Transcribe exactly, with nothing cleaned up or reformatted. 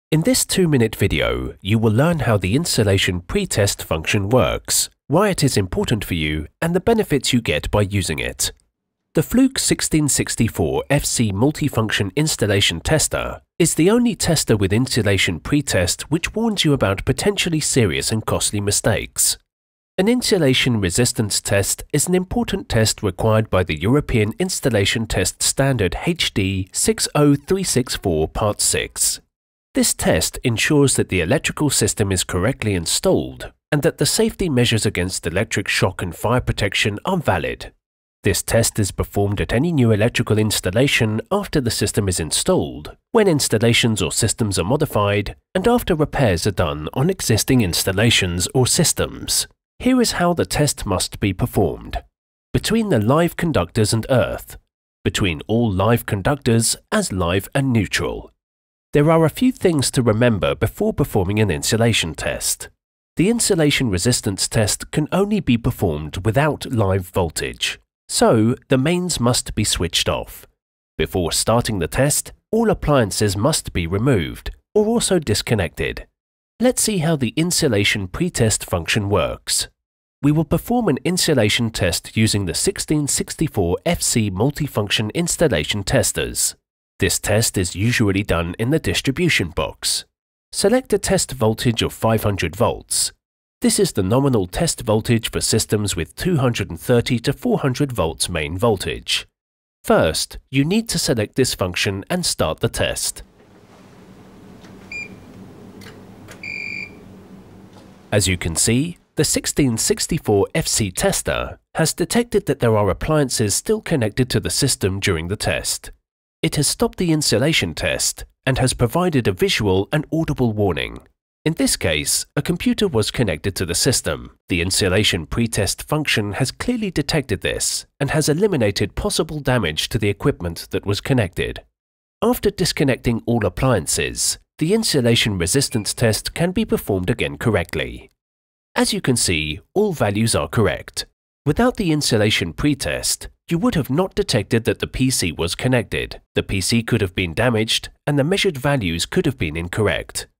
In this two-minute video, you will learn how the Insulation PreTest function works, why it is important for you, and the benefits you get by using it. The Fluke sixteen sixty-four F C Multifunction Installation Tester is the only tester with Insulation PreTest which warns you about potentially serious and costly mistakes. An insulation resistance test is an important test required by the European Installation Test Standard H D six oh three six four Part six. This test ensures that the electrical system is correctly installed and that the safety measures against electric shock and fire protection are valid. This test is performed at any new electrical installation after the system is installed, when installations or systems are modified, and after repairs are done on existing installations or systems. Here is how the test must be performed. Between the live conductors and earth. Between all live conductors as live and neutral. There are a few things to remember before performing an insulation test. The insulation resistance test can only be performed without live voltage, so the mains must be switched off. Before starting the test, all appliances must be removed or also disconnected. Let's see how the Insulation PreTest function works. We will perform an insulation test using the sixteen sixty-four F C Multifunction Installation Testers. This test is usually done in the distribution box. Select a test voltage of five hundred volts. This is the nominal test voltage for systems with two hundred thirty to four hundred volts main voltage. First, you need to select this function and start the test. As you can see, the sixteen sixty-four F C tester has detected that there are appliances still connected to the system during the test. It has stopped the insulation test and has provided a visual and audible warning. In this case, a computer was connected to the system. The Insulation PreTest function has clearly detected this and has eliminated possible damage to the equipment that was connected. After disconnecting all appliances, the insulation resistance test can be performed again correctly. As you can see, all values are correct. Without the Insulation PreTest, you would have not detected that the P C was connected. The P C could have been damaged and the measured values could have been incorrect.